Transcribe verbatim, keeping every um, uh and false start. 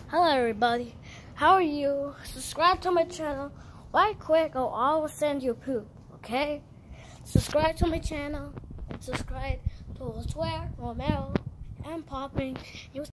Hello everybody, how are you? Subscribe to my channel right quick or I will send you poop, okay? Subscribe to my channel and subscribe to Swear, Romero, and Popping.